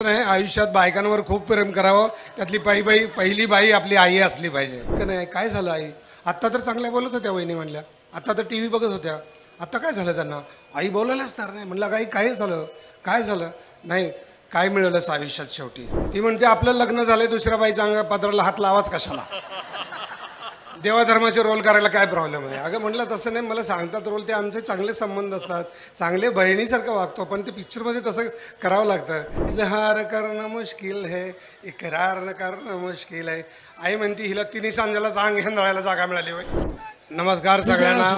नाही आयुष्यात बायकांवर खूप प्रेम करावं. त्यातली पहिली बाई आपली आई असली पाहिजे का नाही. काय झालं आई आत्ता तर चांगल्या बोलत होत्या वहिनी म्हणल्या, आत्ता तर टी व्ही बघत होत्या, आत्ता काय झालं त्यांना. आई बोलायलाच तर नाही. म्हणलं काही काय झालं, काय झालं नाही, काय मिळालंच आयुष्यात शेवटी. ती म्हणते आपलं लग्न झालंय, दुसऱ्या बाईच्या अंगा पदराला हात लावाच कशाला. देवाधर्माचे रोल करायला काय प्रॉब्लेम आहे. अगं म्हटलं तसं नाही, मला सांगतात रोल ते आमचे चांगले संबंध असतात, चांगले बहिणीसारखं वागतो, पण ते पिक्चरमध्ये तसं करावं लागतं. इजहार करणं मुश्किल है, इकरार न करणं मुश्किल आहे. आई म्हणते हिला तिन्ही सांजाला चांग हेंदळायला जागा मिळाली होय. नमस्कार सगळ्यांना.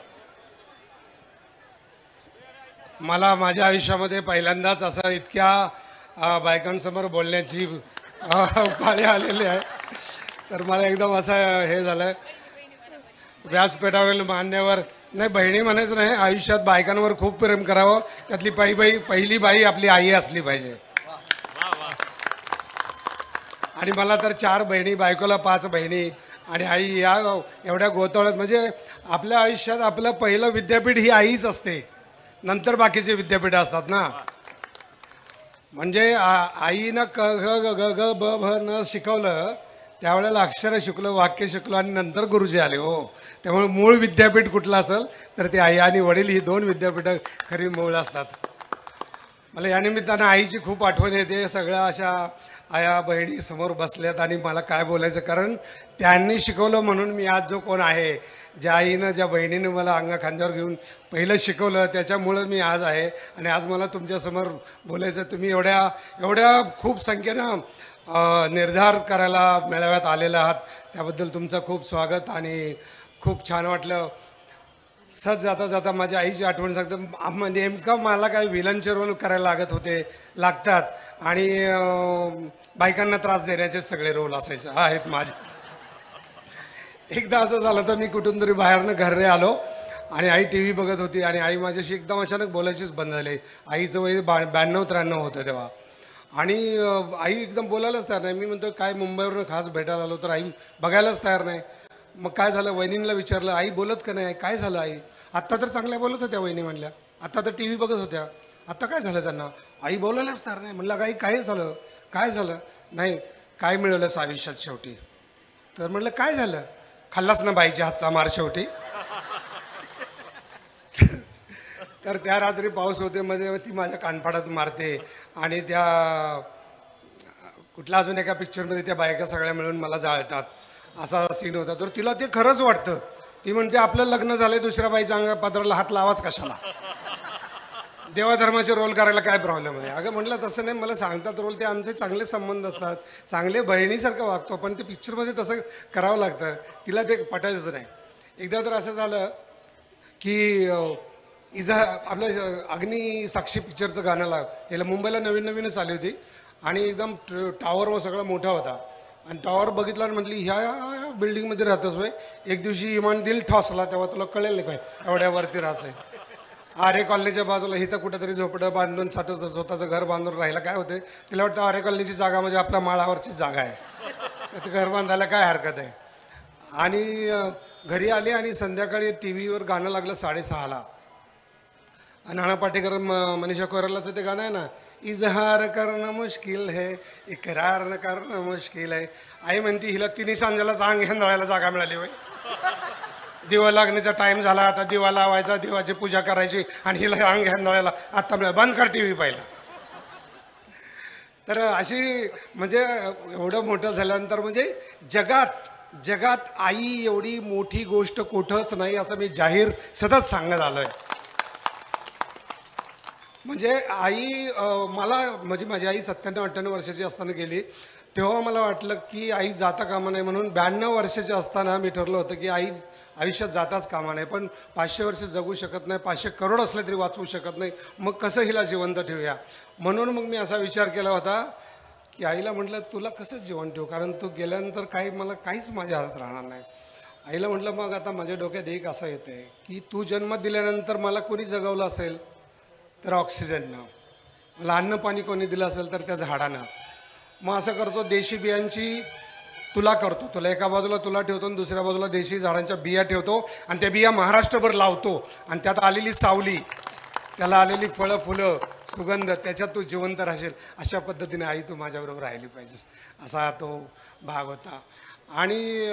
मला माझ्या आयुष्यामध्ये पहिल्यांदाच असं इतक्या बायकांसमोर बोलण्याची पाळी आलेली आहे. तर मला एकदम असं हे झालं, व्यासपीठावरील मान्यवर नाही, बहिणी म्हणायचं नाही, आयुष्यात बायकांवर खूप प्रेम करावं. त्यातली पहिली बाई आपली आई असली पाहिजे. आणि मला तर 4 बहिणी, बायकोला 5 बहिणी आणि आई, या एवढ्या गोतावळ्यात. म्हणजे आपल्या आयुष्यात आपलं पहिलं विद्यापीठ ही आईच असते, नंतर बाकीचे विद्यापीठ असतात ना. म्हणजे आईनं क ग ग ग ग ब भ न शिकवलं, त्यावेळेला अक्षरं शिकलो, वाक्य शिकलो आणि नंतर गुरुजी आले हो. त्यामुळे मूळ विद्यापीठ कुठलं असेल तर ते आई आणि वडील ही 2 विद्यापीठं खरी मूळ असतात. मला या निमित्तानं आईची खूप आठवण येते. सगळ्या अशा आया बहिणी समोर बसल्यात आणि मला काय बोलायचं, कारण त्यांनी शिकवलं म्हणून मी आज जो कोण आहे. ज्या आईनं, ज्या बहिणीनं मला अंगा खांद्यावर घेऊन पहिलं शिकवलं, त्याच्यामुळं मी आज आहे. आणि आज मला तुमच्यासमोर बोलायचं. तुम्ही एवढ्या खूप संख्येनं निर्धार करायला मेळाव्यात आलेला आहात, त्याबद्दल तुमचं खूप स्वागत आणि खूप छान वाटलं. सहज जाता जाता माझ्या आईची आठवण सांगतं. नेमकं मला काय विलनचे रोल करायला लागतात आणि बायकांना त्रास देण्याचे सगळे रोल असायचे आहेत माझे. एकदा असं झालं तर मी कुठून तरी बाहेरनं घरी आलो आणि आई टी व्ही बघत होती आणि आई माझ्याशी एकदम अचानक बोलायचीच बंद झाली. आईचं वय 92-93 होतं तेव्हा. आणि आई एकदम बोलायलाच तयार नाही. मी म्हणतो काय मुंबईवरून खास भेटायला आलो, तर आई बघायलाच तयार नाही. मग काय झालं, वहिनींना विचारलं, आई बोलत का नाही, काय झालं आई. आत्ता तर चांगल्या बोलत होत्या वहिनी म्हणल्या, आत्ता तर टी व्ही बघत होत्या, आत्ता काय झालं त्यांना. आई बोलायलाच तयार नाही. म्हणलं काही काय झालं, काय झालं नाही, काय मिळालंच आयुष्यात शेवटी. तर म्हटलं काय झालं, खाल्लाच ना बाईच्या हातचा मार शेवटी. तर त्या रात्री पाऊस होते, मध्ये ती माझ्या कानफाडात मारते आणि त्या कुठल्या अजून एका पिक्चरमध्ये त्या बायका सगळ्या मिळून मला जाळतात, असा सीन होता. तर तिला ते खरंच वाटतं. ती म्हणते आपलं लग्न झालंय, दुसऱ्या बाईच्या अंगा पदराला हात लावाच कशाला. देवाधर्माचे रोल करायला काय प्रॉब्लेम आहे. अगं म्हटलं तसं नाही, मला सांगतात रोल ते आमचे चांगले संबंध असतात, चांगले बहिणीसारखं वागतो, पण ते पिक्चरमध्ये तसं करावं लागतं. तिला ते पटायचं नाही. एकदा तर असं झालं की आपलं अग्नी साक्षी पिक्चरचं गाणं याला मुंबईला नवीनच आली होती आणि एकदम टॉवर सगळा मोठा होता. आणि टॉवर बघितला आणि म्हटली ह्या बिल्डिंगमध्ये राहतोस वय. एक दिवशी इमान दिल ठॉसला, तेव्हा तुला कळेल काय एवढ्यावरती राहायचं आहे. आरे कॉलनीच्या बाजूला इथं कुठेतरी झोपडं बांधून स्वतःचं घर बांधून राहायला काय होते. तिला वाटतं आरे कॉलनीची जागा म्हणजे आपल्या माळावरची जागा आहे, तर घर बांधायला काय हरकत आहे. आणि घरी आले आणि संध्याकाळी टी व्हीवर गाणं लागलं 6:30ला. नाना पाटेकर, मनीषा कोइरालाचं ते गाणं आहे ना, इजहार करणं मुश्किल है, इकरार न करणं मुश्किल आहे. आई म्हणते हिला तिन्ही सांजाला चांग हेंदळायला जागा मिळाली होय. दिवा लागण्याचा टाइम झाला, आता दिवा लावायचा, देवाची पूजा करायची आणि हिला अंग हेंदळायला आता मिळालं, बंद कर टी व्ही पाहिला. तर अशी म्हणजे एवढं मोठं झाल्यानंतर म्हणजे जगात आई एवढी मोठी गोष्ट कुठंच नाही, असं मी जाहीर सतत सांगत आलोय. म्हणजे आई म्हणजे माझी आई 97-98 वर्षाची असताना गेली. तेव्हा मला वाटलं की आई जाता कामा नाही, म्हणून 92 वर्षाचे असताना मी ठरलं होतं की आई आयुष्यात जाताच कामा नाही. पण 500 वर्ष जगू शकत नाही, 500 करोड असले तरी वाचवू शकत नाही, मग कसं हिला जिवंत ठेवूया. म्हणून मग मी असा विचार केला होता की आईला म्हटलं तुला कसं जिवंत ठेवू, कारण तू गेल्यानंतर मला काहीच माझ्या हातात राहणार नाही. आईला म्हटलं मग आता माझ्या डोक्यात एक असं येते की तू जन्म दिल्यानंतर मला कोणी जगवलं असेल तर ऑक्सिजननं, मला अन्न पाणी कोणी दिलं असेल तर त्या झाडानं. मग असं करतो, देशी बियांची तुला एका बाजूला तुला ठेवतो आणि दुसऱ्या बाजूला देशी झाडांच्या बिया ठेवतो आणि त्या बिया महाराष्ट्रभर लावतो आणि त्यात आलेली सावली, त्याला आलेली फळं फुलं सुगंध, त्याच्यात तू जिवंत राहशील, अशा पद्धतीने आई तू माझ्याबरोबर राहिली पाहिजेस, असा तो भाग होता. आणि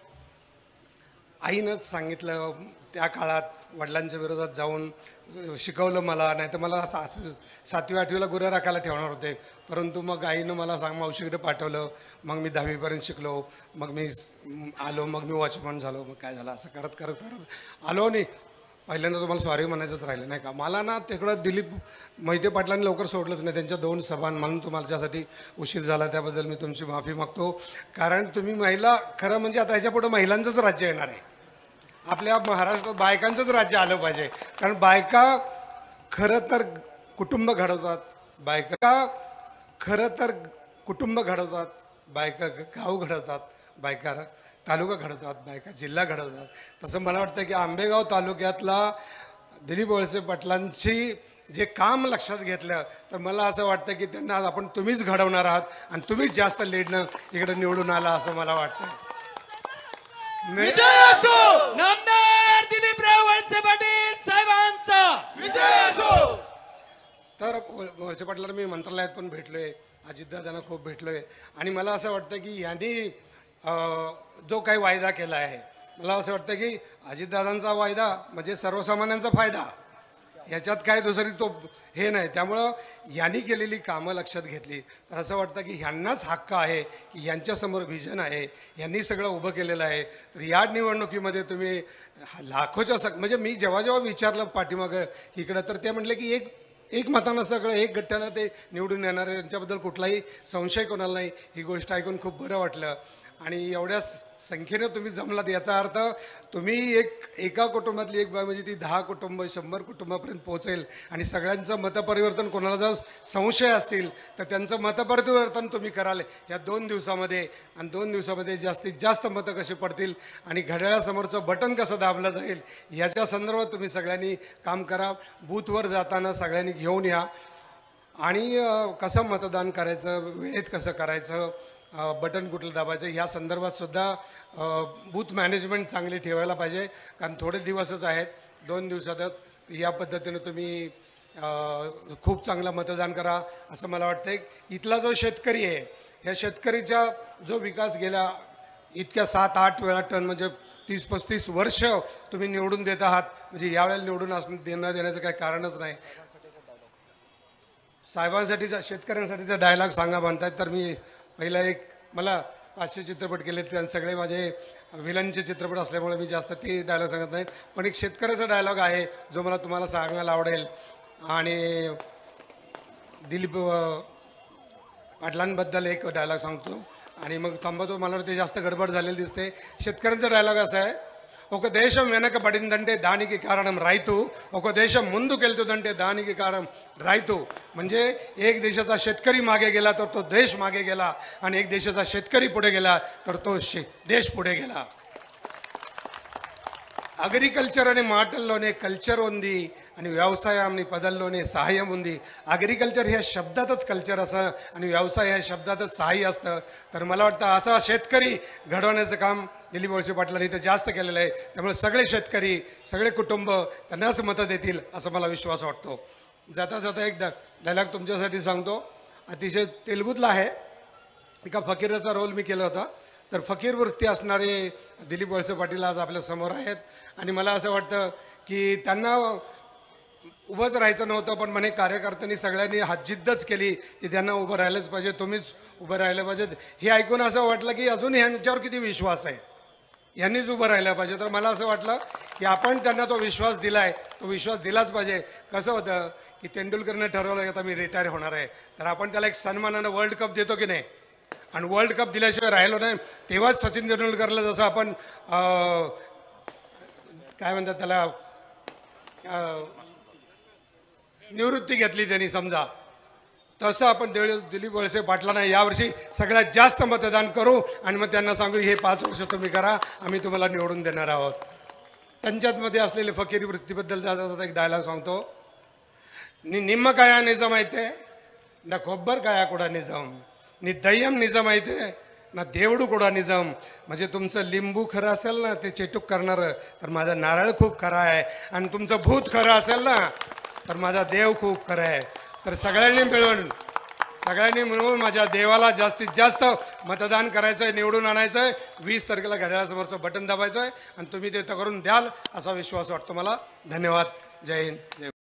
आईनंच सांगितलं त्या काळात, वडिलांच्या विरोधात जाऊन शिकवलं मला. नाही तर मला 7वी 8वीला गुरं राखायला ठेवणार होते, परंतु मग आईनं मला मावशीकडे पाठवलं. मग मी 10वीपर्यंत शिकलो, मग मी आलो, मग मी वॉचमन झालो. मग काय झालं, असं करत करत करत आलो. नाही पहिल्यांदा तुम्हाला सॉरी म्हणायचंच राहिलं नाही का. मला ना तिकडं दिलीप मोहिते पाटलांनी लवकर सोडलंच नाही, त्यांच्या 2 सभा, म्हणून तुमच्यासाठी उशीर झाला, त्याबद्दल मी तुमची माफी मागतो. कारण तुम्ही महिला, खरं म्हणजे आता ह्याच्यापुढं महिलांचंच राज्य येणार आहे. आपल्या महाराष्ट्रात बायकांचंच राज्य आलं पाहिजे. कारण बायका खरं तर कुटुंब घडवतात, बायका खरं तर कुटुंब घडवतात, बायका गाव घडवतात, बायका तालुका घडवतात, बायका जिल्हा घडवतात. तसं मला वाटतं की आंबेगाव तालुक्यातला दिलीप वळसे पाटलांची जे काम लक्षात घेतलं तर मला असं वाटतं की त्यांना आपण तुम्हीच घडवणार आहात आणि तुम्हीच जास्त लीडनं इकडे निवडून आला असं मला वाटतं. विजय असो, नामदार दिलीपराव वळसे पाटील साहेबांचा विजय असो. तर वळसे पाटलांना मी मंत्रालयात पण भेटलोय, अजितदादांना खूप भेटलोय. आणि मला असं वाटतं की यांनी जो काही वायदा केला आहे, मला असं वाटतं की अजितदादांचा वायदा म्हणजे सर्वसामान्यांचा फायदा, याच्यात काय दुसरी तो हे नाही. त्यामुळं यांनी केलेली कामं लक्षात घेतली तर असं वाटतं की ह्यांनाच हक्क आहे की यांच्यासमोर व्हिजन आहे, यांनी सगळं उभं केलेलं आहे. तर या निवडणुकीमध्ये तुम्ही लाखोच्या म्हणजे मी जेव्हा जेव्हा विचारलं पाठीमागं इकडं, तर ते म्हटले की एक मतानं सगळं, एक गट्ट्यानं ते निवडून येणार आहे, यांच्याबद्दल कुठलाही संशय कोणाला नाही. ही गोष्ट ऐकून खूप बरं वाटलं. आणि एवढ्या संख्येनं तुम्ही जमलात, याचा अर्थ तुम्ही एका कुटुंबातली एक बाय म्हणजे ती 10 कुटुंब 100 कुटुंबापर्यंत पोहोचेल. आणि सगळ्यांचं मतपरिवर्तन, कोणाला जर संशय असतील तर त्यांचं मतपरिवर्तन तुम्ही कराल या 2 दिवसामध्ये. आणि 2 दिवसामध्ये जास्तीत जास्त मतं कशी पडतील आणि घड्याळासमोरचं बटन कसं दाबलं जाईल याच्या संदर्भात तुम्ही सगळ्यांनी काम करा. बूथवर जाताना सगळ्यांनी घेऊन या. आणि कसं मतदान करायचं, वेळेत कसं करायचं, बटन कुठलं दाबायचं, या संदर्भात सुद्धा बूथ मॅनेजमेंट चांगली ठेवायला पाहिजे. कारण थोडे दिवसच आहेत, 2 दिवसातच. या पद्धतीनं तुम्ही खूप चांगलं मतदान करा असं मला वाटतं. इथला जो शेतकरी आहे, ह्या शेतकरीचा जो विकास गेला इतक्या 7-8 वेळा टन, म्हणजे 30-35 वर्ष तुम्ही निवडून देत आहात, म्हणजे यावेळेला निवडून देण्याचं काही कारणच नाही. साहेबांसाठीचा, शेतकऱ्यांसाठीचा डायलॉग सांगा म्हणतायत, तर मी पहिला मला 500 चित्रपट केले, सगळे माझे विलनचे चित्रपट असल्यामुळे मी जास्त ते डायलॉग सांगत नाही. पण एक शेतकऱ्याचा डायलॉग आहे जो मला तुम्हाला सांगायला आवडेल. आणि दिलीप पाटलांबद्दल एक डायलॉग सांगतो आणि मग थांबतो. मला ते जास्त गडबड झालेली दिसते. शेतकऱ्यांचा डायलॉग असा आहे, ఒక దేశం వెనకబడిందంటే దానికి కారణం రైతు, ఒక దేశం ముందుకెళ్తుందంటే దానికి కారణం రైతु. म्हणजे एक देशाचा शेतकरी मागे गेला तर तो देश मागे गेला, आणि एक देशाचा शेतकरी पुढे गेला तर तो देश पुढे गेला. అగ్రికల్చర్ అనే మాటల్లోనే కల్చర్ ఉంది आणि व्यवसायाने पदाल्लोने सहाय्यम ఉంది. ॲग्रिकल्चर ह्या शब्दातच कल्चर असं आणि व्यवसाय ह्या शब्दातच सहाय्य असतं. तर मला वाटतं असा शेतकरी घडवण्याचं काम दिलीप वळसे पाटलांनी इथं जास्त केलेलं आहे. त्यामुळे सगळे शेतकरी, सगळे कुटुंब त्यांनाच मतं देतील असं मला विश्वास वाटतो. जाता जाता एक डायलॉग तुमच्यासाठी सांगतो, अतिशय तेलुगूतला आहे. एका फकीराचा रोल मी केला होता. तर फकीर वृत्ती असणारे दिलीप वळसे पाटील आज आपल्या समोर आहेत. आणि मला असं वाटतं की त्यांना उभंच राहायचं नव्हतं, पण म्हणे कार्यकर्त्यांनी सगळ्यांनी हातजिद्दच केली की त्यांना उभं राहिलंच पाहिजे, तुम्हीच उभं राहिलं पाहिजे. हे ऐकून असं वाटलं की अजून ह्यांच्यावर किती विश्वास आहे, यांनीच उभं राहिलं पाहिजे. तर मला असं वाटलं की आपण त्यांना तो विश्वास दिला आहे, तो विश्वास दिलाच पाहिजे. कसं होतं की तेंडुलकरनं ठरवलं की आता मी रिटायर होणार आहे, तर आपण त्याला एक सन्मानानं वर्ल्ड कप देतो की नाही. आणि वर्ल्ड कप दिल्याशिवाय राहिलो नाही. तेव्हाच सचिन तेंडुलकरला जसं आपण काय म्हणतात त्याला निवृत्ती घेतली त्यांनी समजा, तसं आपण दिलीप वळसे पाटलांना यावर्षी सगळ्यात जास्त मतदान करू आणि मग त्यांना सांगू हे 5 वर्ष तुम्ही करा, आम्ही तुम्हाला निवडून देणार आहोत. त्यांच्यामध्ये असलेले फकीरी वृत्तीबद्दल जाता एक डायलॉग सांगतो. निम्मकाया निजम అయితే ना కొబ్బరికాయ కూడా నిజం, नी దయ్యం నిజం అయితే ना देवडू కూడా निजम. म्हणजे तुमचं लिंबू खरं असेल ना ते चेटूक करणारं, तर माझा नारळ खूप खरा आहे. आणि तुमचं भूत खरं असेल ना तर माझा देव खूप खरं आहे. तर सगळ्यांनी मिळून माझ्या देवाला जास्तीत जास्त मतदान करायचं आहे, निवडून आणायचं आहे. 20 तारखेला घड्याळासमोरचं बटन दाबायचं आहे आणि तुम्ही ते करून द्याल असा विश्वास वाटतो मला. धन्यवाद. जय हिंद. जय